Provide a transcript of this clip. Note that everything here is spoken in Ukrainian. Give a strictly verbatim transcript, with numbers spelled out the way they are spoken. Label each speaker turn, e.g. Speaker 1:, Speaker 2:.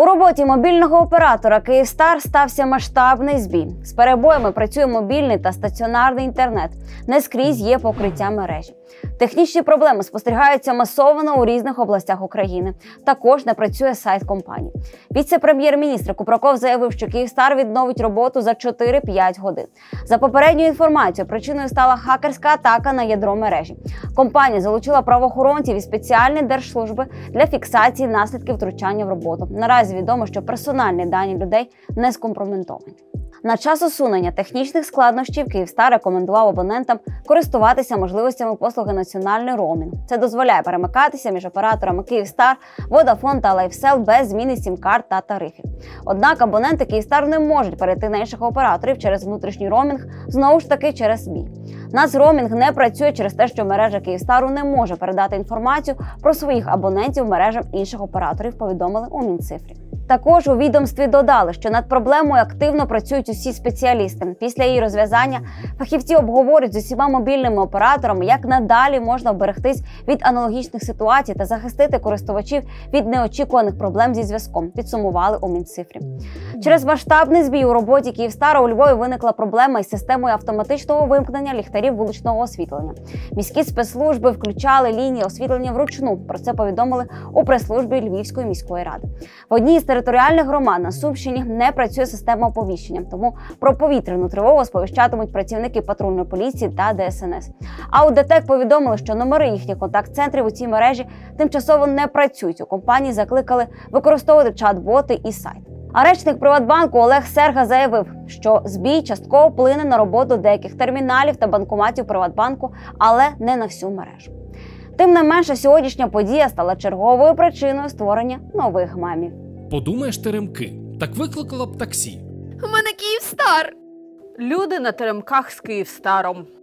Speaker 1: У роботі мобільного оператора «Київстар» стався масштабний збій. З перебоями працює мобільний та стаціонарний інтернет. Не скрізь є покриття мережі. Технічні проблеми спостерігаються масово у різних областях України. Також не працює сайт компанії. Віце-прем'єр-міністр Купраков заявив, що «Київстар» відновить роботу за чотири-п'ять годин. За попередньою інформацією, причиною стала хакерська атака на ядро мережі. Компанія залучила правоохоронців і спеціальні держслужби для фіксації наслідків втручання в роботу. Наразі відомо, що персональні дані людей не скомпрометовані. На час усунення технічних складнощів «Київстар» рекомендував абонентам користуватися можливостями послуги «Національний роумінг». Це дозволяє перемикатися між операторами «Київстар», «Водафон» та «Лайфсел» без зміни сім-карт та тарифів. Однак абоненти «Київстар» не можуть перейти на інших операторів через внутрішній роумінг, знову ж таки через збій. Нацроумінг не працює через те, що мережа «Київстару» не може передати інформацію про своїх абонентів мережам інших операторів, повідомили у Мінцифрі. Також у відомстві додали, що над проблемою активно працюють усі спеціалісти. Після її розв'язання фахівці обговорюють з усіма мобільними операторами, як надалі можна вберегтись від аналогічних ситуацій та захистити користувачів від неочікуваних проблем зі зв'язком, підсумували у Мінцифрі. Через масштабний збій у роботі «Київстара» у Львові виникла проблема із системою автоматичного вимкнення ліхтарів вуличного освітлення. Міські спецслужби включали лінії освітлення вручну. Про це повідомили у прес-службі Львівської міської ради. В одній з територіальних громад на Сумщині не працює система оповіщення, тому про повітряну тривогу сповіщатимуть працівники патрульної поліції та Де Ес Ен Ес. А у ДТЕК повідомили, що номери їхніх контакт-центрів у цій мережі тимчасово не працюють. У компанії закликали використовувати чат-боти і сайт. А речник Приватбанку Олег Серга заявив, що збій частково вплине на роботу деяких терміналів та банкоматів Приватбанку, але не на всю мережу. Тим не менше, сьогоднішня подія стала черговою причиною створення нових мемів.
Speaker 2: Подумаєш, теремки, так викликала б таксі.
Speaker 3: У мене «Київстар».
Speaker 4: Люди на теремках з «Київстаром».